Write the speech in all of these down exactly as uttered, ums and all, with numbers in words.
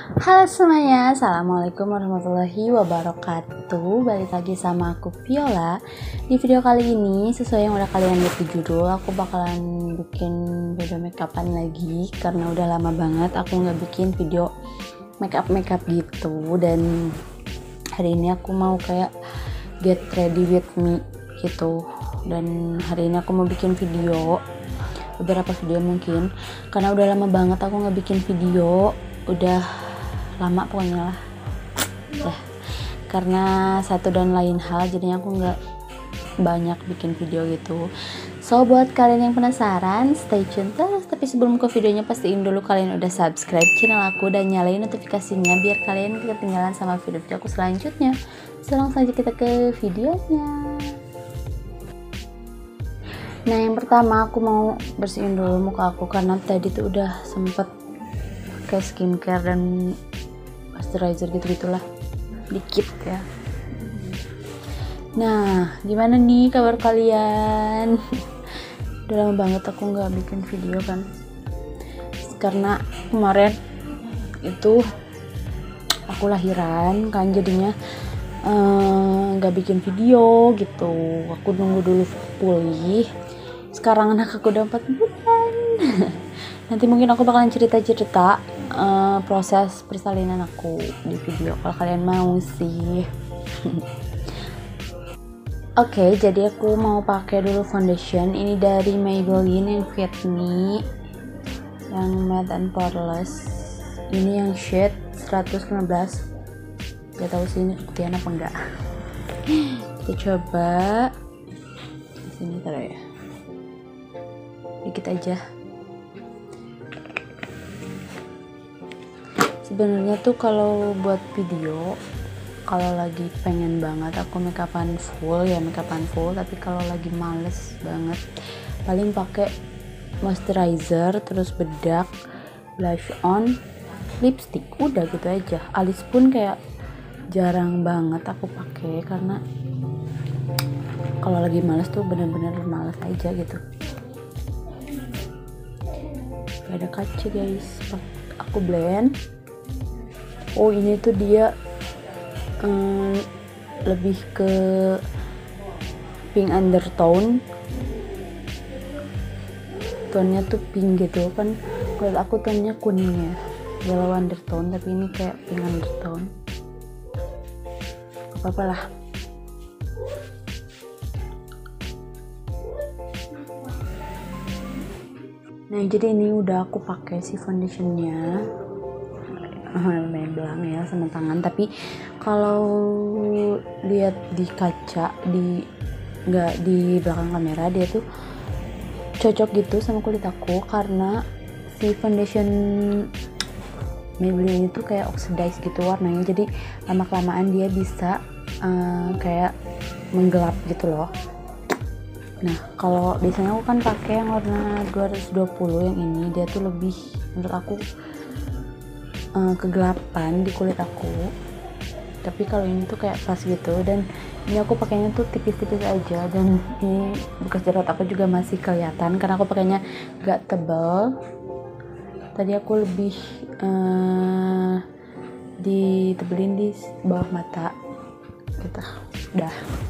Halo semuanya, Assalamualaikum warahmatullahi wabarakatuh. Balik lagi sama aku Viola. Di video kali ini, sesuai yang udah kalian lihat di judul, aku bakalan bikin video makeupan lagi. Karena udah lama banget aku gak bikin video makeup-makeup gitu. Dan hari ini aku mau kayak get ready with me gitu. Dan hari ini aku mau bikin video, beberapa video mungkin, karena udah lama banget aku gak bikin video. Udah lama pokoknya lah ya, karena satu dan lain hal jadinya aku nggak banyak bikin video gitu. So buat kalian yang penasaran, stay tune terus. Tapi sebelum ke videonya, pastiin dulu kalian udah subscribe channel aku dan nyalain notifikasinya biar kalian gak ketinggalan sama video-video aku selanjutnya. So langsung aja kita ke videonya. Nah, yang pertama aku mau bersihin dulu muka aku karena tadi tuh udah sempet pakai skincare dan moisturizer gitu-gitulah dikit ya. Nah, gimana nih kabar kalian? Udah lama banget aku nggak bikin video kan, karena kemarin itu aku lahiran kan, jadinya nggak uh, bikin video gitu. Aku nunggu dulu pulih. Sekarang anak aku udah empat bulan. Nanti mungkin aku bakalan cerita-cerita uh, proses persalinan aku di video kalau kalian mau sih. Oke, okay, jadi aku mau pakai dulu foundation. Ini dari Maybelline yang Fit Me, yang matte and poreless. Ini yang shade seratus lima belas. Gak tahu sih ini kebuktian apa enggak. Kita coba sini taruh ya, dikit aja. Sebenarnya tuh kalau buat video, kalau lagi pengen banget aku makeupan full ya makeupan full, tapi kalau lagi males banget paling pakai moisturizer, terus bedak, blush on, lipstick, udah gitu aja. Alis pun kayak jarang banget aku pakai karena kalau lagi males tuh bener-bener males aja gitu. Gak ada kaca guys, aku blend. Oh, ini tuh dia um, lebih ke pink undertone, tonnya tuh pink gitu kan. Kalau aku tonnya kuning ya, yellow undertone, tapi ini kayak pink undertone. Gak apa-apa lah. Nah, jadi ini udah aku pakai si foundationnya. Lumayan belang ya sama tangan, tapi kalau lihat di kaca, di nggak di belakang kamera, dia tuh cocok gitu sama kulit aku karena si foundation Maybelline itu kayak oxidize gitu warnanya, jadi lama kelamaan dia bisa uh, kayak menggelap gitu loh. Nah, kalau biasanya aku kan pakai yang warna dua ratus dua puluh, yang ini dia tuh lebih menurut aku kegelapan di kulit aku, tapi kalau ini tuh kayak pas gitu. Dan ini aku pakainya tuh tipis-tipis aja, dan ini bekas jerawat aku juga masih kelihatan karena aku pakainya gak tebal. Tadi aku lebih uh, ditebelin di bawah mata gitu. Dah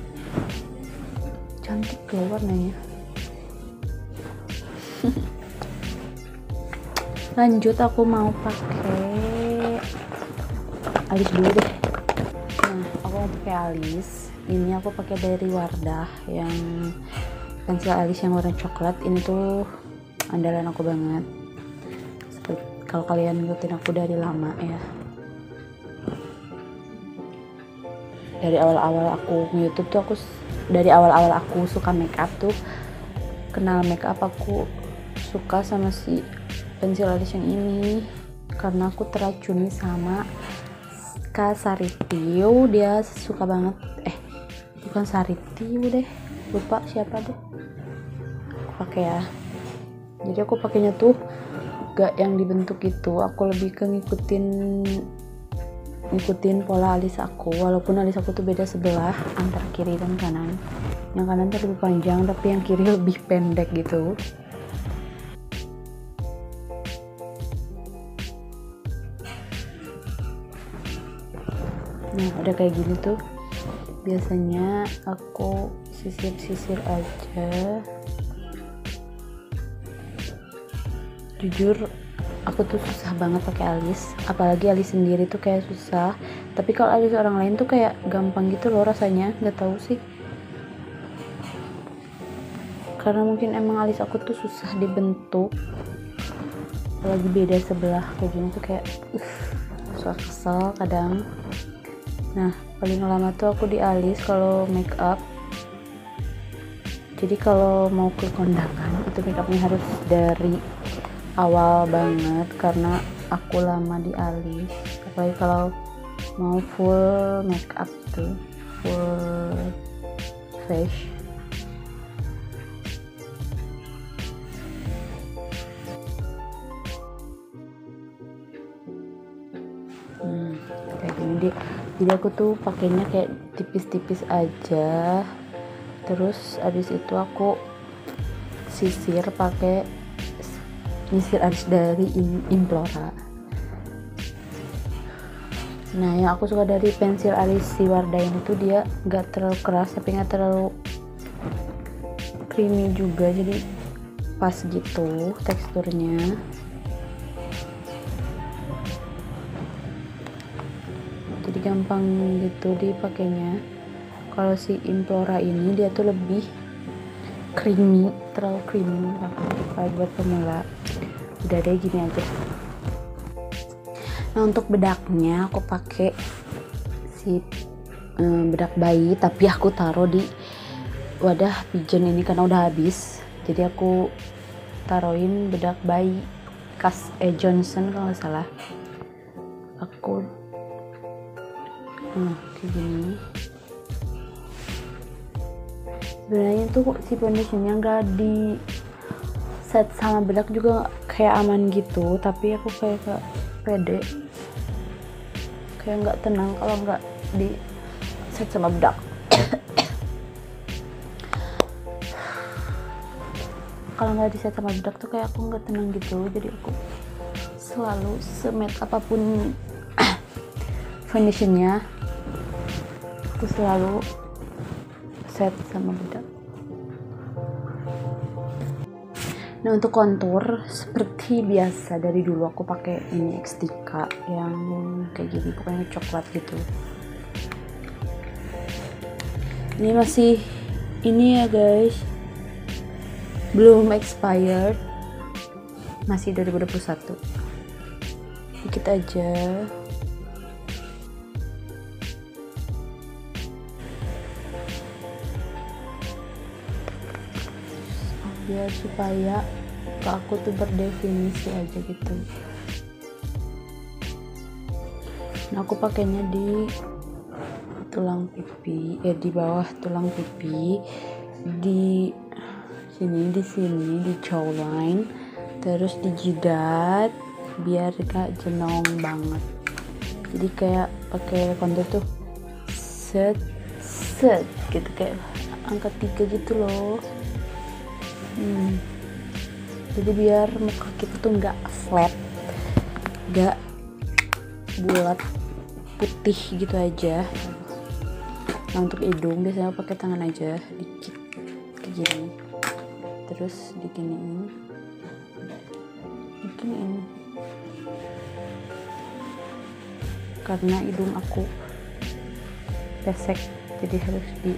cantik loh warnanya. Lanjut aku mau pakai alis dulu deh. Nah, aku mau pakai alis. Ini aku pakai dari Wardah yang pensil alis yang warna coklat. Ini tuh andalan aku banget. Seperti kalau kalian ngikutin aku dari lama ya. Dari awal-awal aku nge-YouTube tuh aku dari awal-awal aku suka makeup tuh, kenal makeup aku suka sama si pensil alis yang ini karena aku teracuni sama Kak Saritiu. Dia suka banget, eh bukan Saritiu deh, lupa siapa deh. Aku pakai ya, jadi aku pakainya tuh gak yang dibentuk gitu, aku lebih ke ngikutin ngikutin pola alis aku, walaupun alis aku tuh beda sebelah antara kiri dan kanan. Yang kanan tuh lebih panjang, tapi yang kiri lebih pendek gitu. Nah udah kayak gini tuh biasanya aku sisir-sisir aja. Jujur aku tuh susah banget pakai alis, apalagi alis sendiri tuh kayak susah, tapi kalau alis orang lain tuh kayak gampang gitu loh rasanya, nggak tahu sih, karena mungkin emang alis aku tuh susah dibentuk, apalagi beda sebelah kayak gini tuh kayak uh, suka kesel kadang. Nah paling lama tuh aku di alis kalau make up, jadi kalau mau ke kondangan itu make upnya harus dari awal banget karena aku lama di alis, apalagi kalau mau full make up tuh, full face. Hmm, kayak gini deh. Jadi aku tuh pakainya kayak tipis-tipis aja, terus abis itu aku sisir pakai nyisir alis dari Implora. Nah yang aku suka dari pensil alis si Wardah ini tuh dia nggak terlalu keras tapi nggak terlalu creamy juga, jadi pas gitu teksturnya. Jadi gampang gitu dipakainya. Kalau si Implora ini dia tuh lebih creamy, terlalu creamy kalau buat pemula. Udah deh gini aja. Nah untuk bedaknya aku pakai si um, bedak bayi, tapi aku taruh di wadah pigeon ini karena udah habis. Jadi aku taruhin bedak bayi kas eh Johnson kalau nggak salah. Aku nah kayak gini. Sebenarnya tuh si foundationnya nggak di set sama bedak juga kayak aman gitu, tapi aku kayak gak pede, kayak nggak tenang kalau nggak di set sama bedak. Kalau nggak di set sama bedak tuh kayak aku nggak tenang gitu, jadi aku selalu semet apapun foundationnya aku selalu set sama bedak. Nah untuk kontur seperti biasa dari dulu aku pakai ini X tiga yang kayak gini, pokoknya coklat gitu. Ini masih ini ya guys, belum expired, masih dua ribu dua puluh satu, dikit aja. Biar supaya ke aku tuh berdefinisi aja gitu. Nah aku pakainya di tulang pipi, eh di bawah tulang pipi, di sini, di sini, di jawline, terus di jidat, biar gak jenong banget. Jadi kayak pakai kontur tuh set set gitu, kayak angka tiga gitu loh. Hmm. Jadi biar muka kita tuh nggak flat, nggak bulat putih gitu aja. Nah untuk hidung biasanya pakai tangan aja dikit kayak gini, terus diginiin, diginiin, karena hidung aku pesek jadi harus di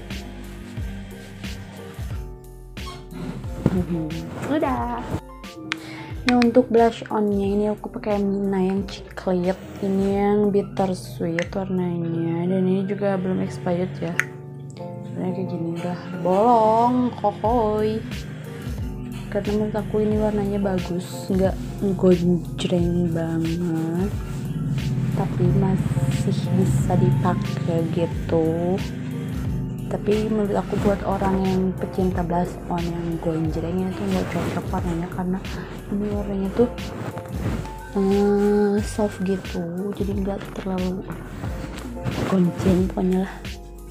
Hmm, udah. Nah untuk blush onnya ini aku pakai Mina yang coklat, ini yang bittersweet warnanya, dan ini juga belum expired ya. Sebenarnya kayak gini udah bolong, kokoy. Karena menurut aku ini warnanya bagus, nggak gonjreng banget, tapi masih bisa dipakai gitu. Tapi menurut aku buat orang yang pecinta blush on yang gonjrengnya itu nggak cocok warnanya, karena ini warnanya tuh uh, soft gitu, jadi nggak terlalu gonjreng pokoknya lah.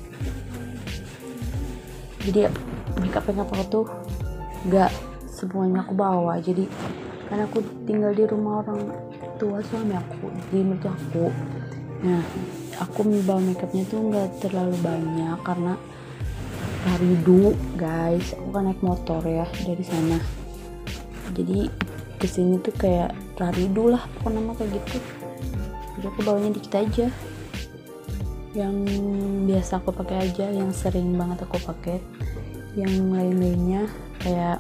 Jadi makeup makeup aku tuh nggak semuanya aku bawa, jadi karena aku tinggal di rumah orang tua suami aku, jadi menurut aku Nah, aku bawa makeupnya tuh nggak terlalu banyak karena Raridu guys, aku kan naik motor ya dari sana, jadi kesini tuh kayak Raridu lah pokoknya nama kayak gitu. Jadi aku bawanya dikit aja, yang biasa aku pakai aja, yang sering banget aku pakai. Yang lain-lainnya kayak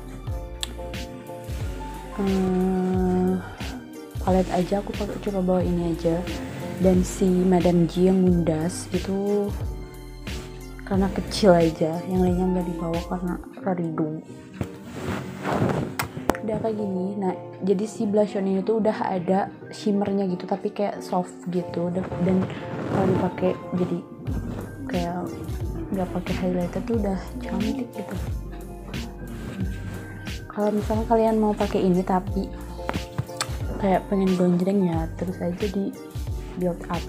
hmm, palet aja aku pakai, coba bawa ini aja. Dan si Madam G yang mundas itu karena kecil aja, yang lainnya nggak dibawa karena Raridu. Udah kayak gini. Nah, jadi si blush on ini tuh udah ada shimmernya gitu, tapi kayak soft gitu. Dan kalau dipakai jadi kayak nggak pakai highlighter tuh udah cantik gitu. Kalau misalnya kalian mau pakai ini tapi kayak pengen gonjreng ya, terus aja di build up,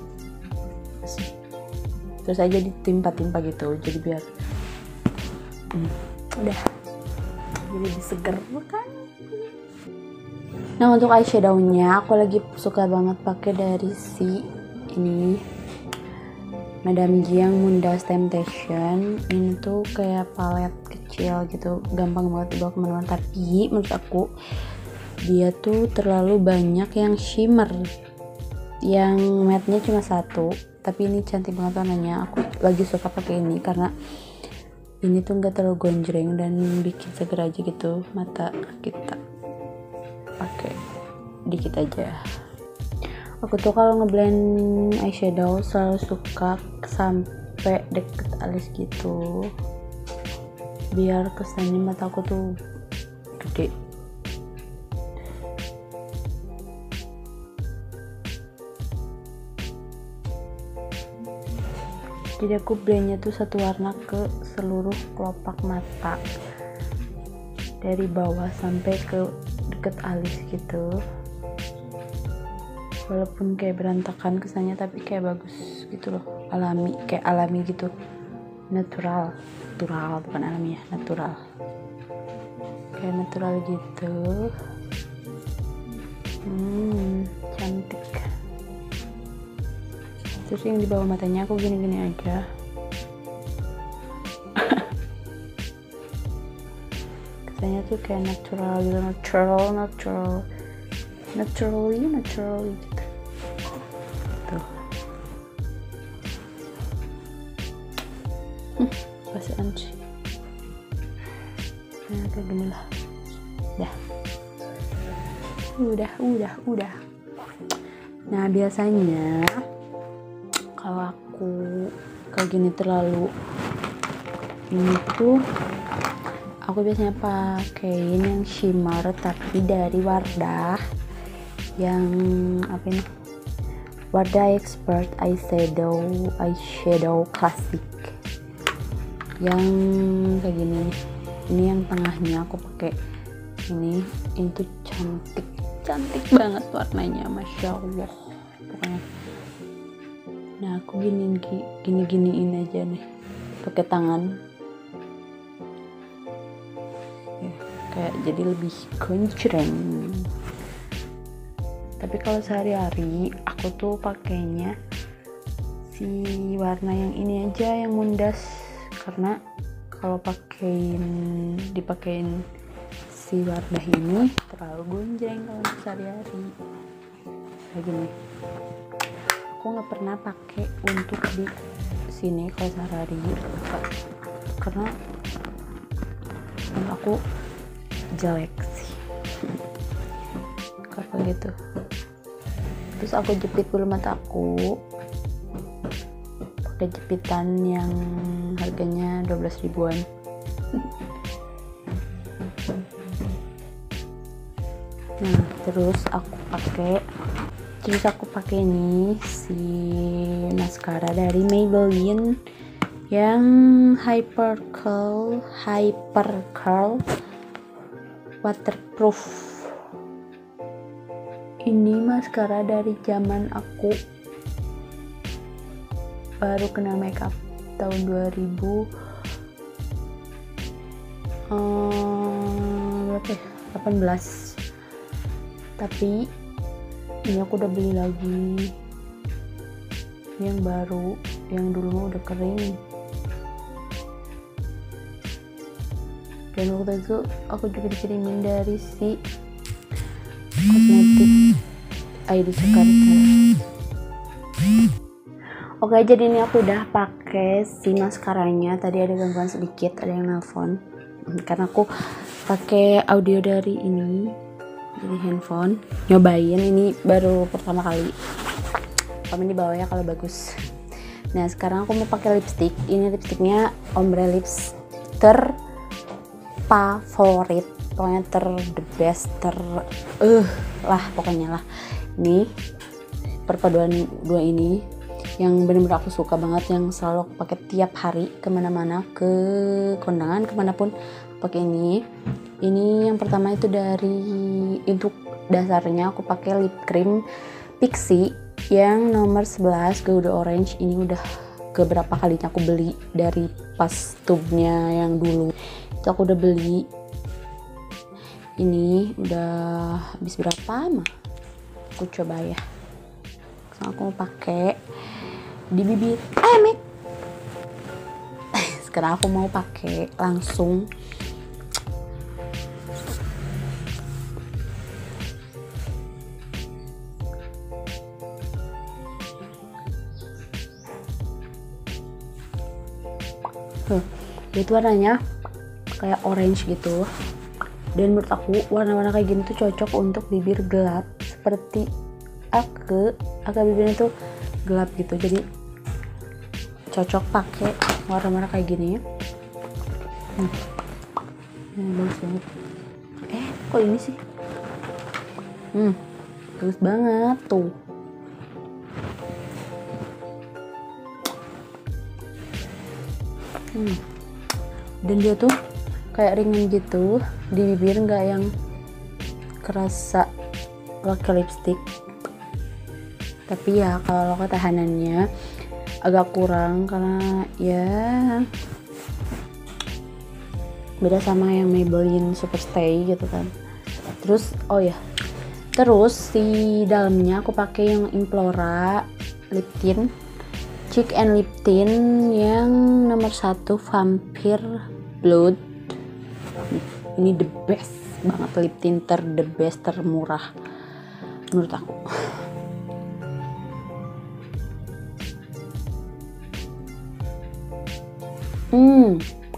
terus aja ditimpa-timpa gitu, jadi biar hmm, udah jadi lebih seger kan. Nah, untuk eyeshadownya aku lagi suka banget pakai dari si ini Madam G yang Mundas Temptation. Ini tuh kayak palet kecil gitu, gampang banget dibawa kemana-mana, tapi menurut aku dia tuh terlalu banyak yang shimmer, yang matte-nya cuma satu, tapi ini cantik banget warnanya. Aku lagi suka pakai ini karena ini tuh nggak terlalu gonjreng dan bikin seger aja gitu mata kita. Pakai dikit aja. Aku tuh kalau ngeblend eyeshadow selalu suka sampai deket alis gitu, biar kesannya mata aku tuh gede. Jadi aku blendnya tuh satu warna ke seluruh kelopak mata, dari bawah sampai ke deket alis gitu. Walaupun kayak berantakan kesannya, tapi kayak bagus gitu loh, alami, kayak alami gitu, natural, natural bukan alami ya, natural, kayak natural gitu. Hmm, cantik. Terus yang di bawah matanya aku gini-gini aja. Kesannya tuh kayak natural gitu, natural, natural, naturally, naturally gitu. Tuh. Hmm, pasaan sih. Nah, kayak gini lah. Dah. Udah, udah, udah. Nah, biasanya kalau aku kayak gini terlalu ini tuh aku biasanya pakein yang shimmer tapi dari Wardah, yang apa ini, Wardah Expert Eyeshadow Eyeshadow Classic yang kayak gini. Ini yang tengahnya aku pakai ini, itu cantik cantik banget warnanya, masya Allah pokoknya. Nah, aku gini gini giniin aja nih pakai tangan ya, kayak jadi lebih gonjreng. Tapi kalau sehari-hari aku tuh pakainya si warna yang ini aja, yang Mundas, karena kalau pakein dipakein si Wardah ini terlalu gonjreng kalau untuk sehari-hari kayak gini. Aku nggak pernah pakai untuk di sini kalau sehari-hari karena menurut aku jelek sih kayak gitu. Terus aku jepit bulu mata aku pakai jepitan yang harganya dua belas ribuan. Nah, terus aku pakai Terus aku pakai ini si maskara dari Maybelline yang Hyper Curl Hyper Curl Waterproof. Ini maskara dari zaman aku baru kenal makeup tahun dua ribu um, berapa ya? delapan belas. Tapi ini aku udah beli lagi yang baru, yang dulu mah udah kering. Dan waktu itu aku juga dikirimin dari si kosmetik I D Jakarta. Oke, jadi ini aku udah pakai si maskaranya. Tadi ada gangguan sedikit, ada yang nelfon karena aku pakai audio dari ini, dari handphone. Nyobain, ini baru pertama kali. Komen di bawah ya kalau bagus. Nah, sekarang aku mau pakai lipstick. Ini lipsticknya Ombre Lips ter favorit, pokoknya ter the best, ter uh lah pokoknya lah. Ini perpaduan dua ini yang benar-benar aku suka banget, yang selalu aku pakai tiap hari kemana-mana, ke kondangan kemanapun pakai ini. Ini yang pertama itu dari, untuk dasarnya aku pakai lip cream Pixi yang nomor sebelas Gouda Orange. Ini udah keberapa kalinya aku beli, dari pas tube-nya yang dulu itu aku udah beli. Ini udah habis berapa mah, aku coba ya. Sekarang aku mau pakai di bibir. Eh, Mek. Sekarang aku mau pakai langsung huh, itu warnanya kayak orange gitu, dan menurut aku warna-warna kayak gini tuh cocok untuk bibir gelap seperti aku. Aku bibirnya tuh gelap gitu, jadi cocok pakai warna-warna kayak gini ya. Hmm. Ini bagus banget. Eh, kok ini sih? Hmm, bagus banget tuh. Hmm. Dan dia tuh kayak ringan gitu di bibir, nggak yang kerasa pakai lipstick. Tapi ya kalau ketahanannya agak kurang karena ya beda sama yang Maybelline Superstay gitu kan. Terus oh ya, terus di dalamnya aku pakai yang Implora lip tint, cheek and lip tint yang nomor satu Vampire Blood. Ini the best banget, lip tint ter the best, termurah menurut aku. Hmm.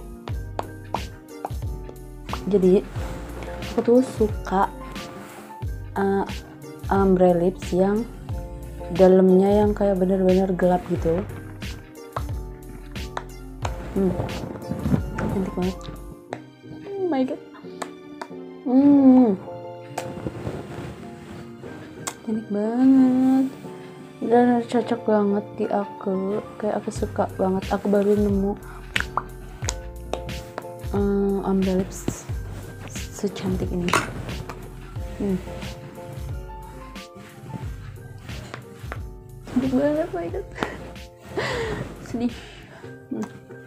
Jadi aku tuh suka uh, ombre lips yang dalamnya yang kayak bener-bener gelap gitu. Hmm. Cantik banget. Oh my god. Hmm. Cantik banget. Dan cocok banget di aku. Kayak aku suka banget. Aku baru nemu um, ombre lips secantik ini. Hmm. Cantik banget, my god. Sedih. Hmm.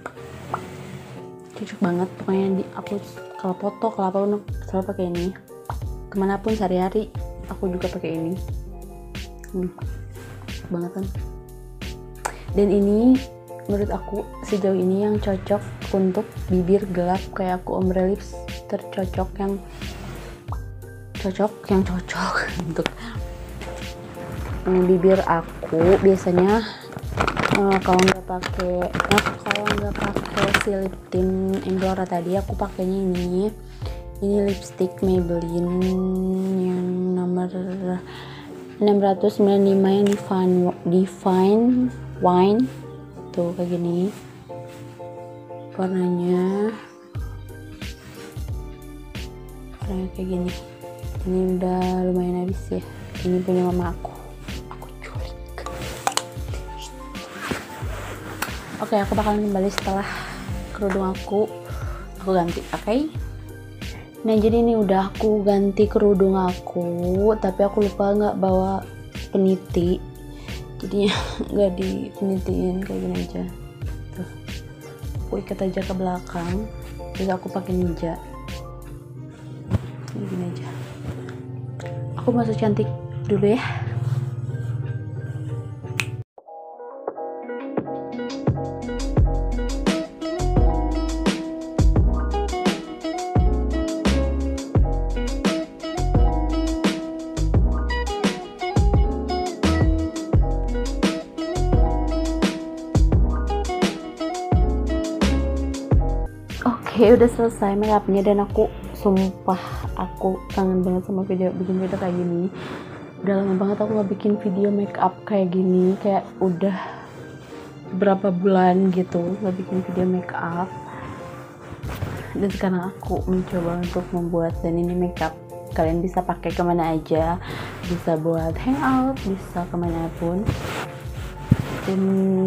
Cocok banget pokoknya di aku kalau foto, kalau apa selalu pakai ini. Kemanapun sehari-hari aku juga pakai ini. Hmm. Cocok banget kan. Dan ini menurut aku sejauh ini yang cocok untuk bibir gelap kayak aku, ombre lips tercocok yang cocok yang cocok untuk um, bibir aku. Biasanya uh, kalau nggak pakai nah, kalau nggak pakai si lip tint Implora tadi, aku pakainya ini ini lipstick Maybelline yang nomor enam ratus sembilan puluh lima yang Divine Divine Wine tuh, kayak gini warnanya. Warnanya kayak gini. Ini udah lumayan habis ya. Ini punya mama aku. Aku culik. Oke, aku bakalan kembali setelah kerudung aku aku ganti. Oke. Okay? Nah, jadi ini udah aku ganti kerudung aku, tapi aku lupa nggak bawa peniti. Jadinya nggak dipenitiin, kayak gini aja. Tuh. Aku ikat aja ke belakang. Terus aku pakai ninja. Kayak gini aja. Aku masuk cantik dulu ya. ya udah selesai make upnya, dan aku sumpah aku kangen banget sama video bikin video kayak gini. Udah lama banget aku nggak bikin video make up kayak gini, kayak udah berapa bulan gitu nggak bikin video make up. Dan sekarang aku mencoba untuk membuat, dan ini make up kalian bisa pakai kemana aja, bisa buat hangout, bisa kemana pun. Dan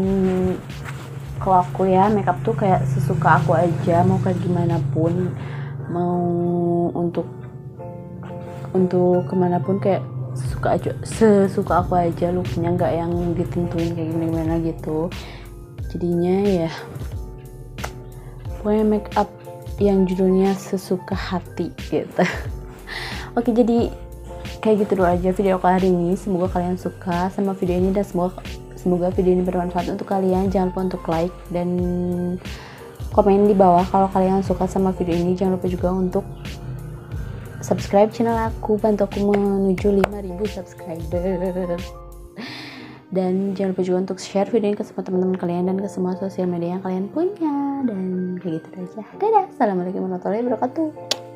kalau aku ya make up tuh kayak sesuka aku aja, mau kayak gimana pun, mau untuk untuk kemana pun kayak sesuka aja, sesuka aku aja looknya, nggak yang ditentuin kayak gimana gimana gitu. Jadinya ya pokoknya make up yang judulnya sesuka hati gitu. Oke, jadi kayak gitu dulu aja video kali ini. Semoga kalian suka sama video ini, dan semoga semoga video ini bermanfaat untuk kalian. Jangan lupa untuk like dan komen di bawah kalau kalian suka sama video ini. Jangan lupa juga untuk subscribe channel aku, bantu aku menuju lima ribu subscriber. Dan jangan lupa juga untuk share video ini ke semua teman-teman kalian dan ke semua sosial media yang kalian punya. Dan kayak gitu aja. Dadah. Assalamualaikum warahmatullahi wabarakatuh.